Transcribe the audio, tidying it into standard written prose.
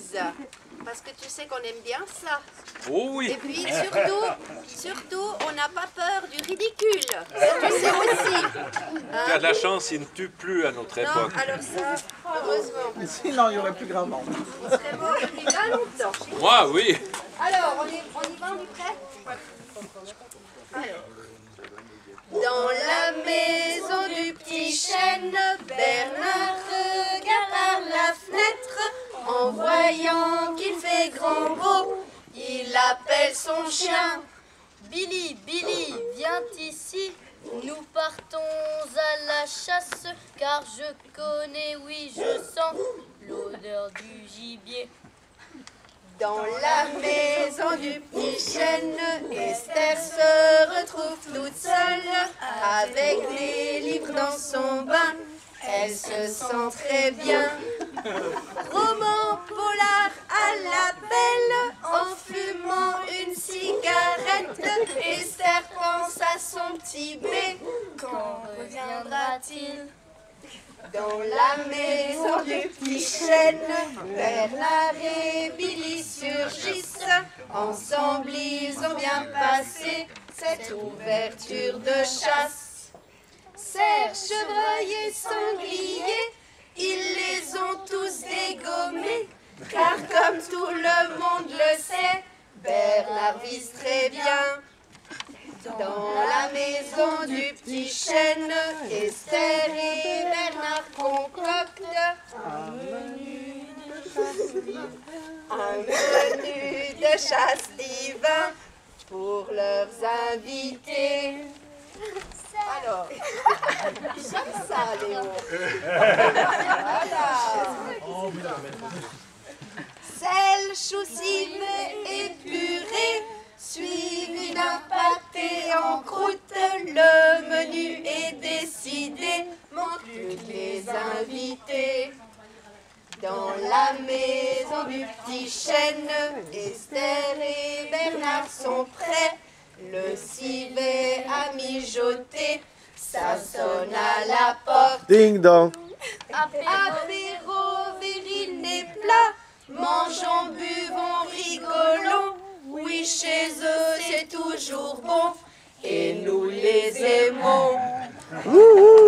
bêtises. Parce que tu sais qu'on aime bien ça. Oh oui. Et puis surtout, on n'a pas peur du ridicule. Ça, tu sais aussi. Tu as de la chance, ils ne tuent plus à notre Non, époque. alors ça, heureusement. Sinon, il n'y aurait plus grand monde. On serait mort depuis bien longtemps. Moi, oui. Alors, on y va, on est prêt? Alors. Dans la maison du petit chêne, Bernard regarde par la fenêtre. En voyant qu'il fait grand beau, il appelle son chien. Billy, Billy, viens ici. Nous partons à la chasse, car je connais, oui, je sens l'odeur du gibier. Dans la maison du petit chêne, Esther se retrouve toute seule, avec des livres dans son bain. Elle se sent très bien. Roman polar à l'appel, en fumant une cigarette. Esther pense à son petit B. Quand reviendra-t-il? Dans la maison du petit chêne, Bernard et Billy surgissent. Ensemble, ils ont bien passé cette ouverture de chasse. Cerfs, chevreuils et sangliers, ils les ont tous dégommés. Car comme tout le monde le sait, Bernard vise très bien. Dans la maison du petit chêne, Esther et Bernard concoctent un menu de chasse divin pour leurs invités. Alors, j'aime ça, Léo. Voilà. Sel, chou, civet et purée suivent une pâté en croûte. Le menu est décidé, manque plus que les invités. Dans la maison du petit chêne, Esther et Bernard sont prêts. Le civet a mijoté, ça sonne à la porte. Ding dong. Apéro, verrine et plat, mangeons, buvons, rigolons. Oui, chez eux c'est toujours bon, et nous les aimons.